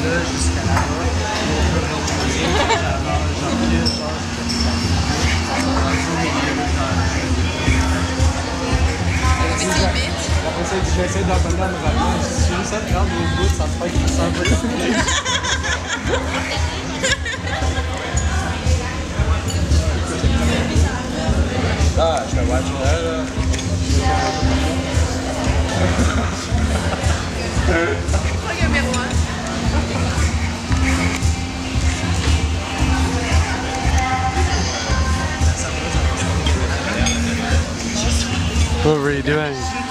là jusqu'à là-bas. Après ça, j'essaie d'abonner à me rappeler. Si je ça te rendre au bout, ça te fait ça Ah, je te watch là. What were you doing?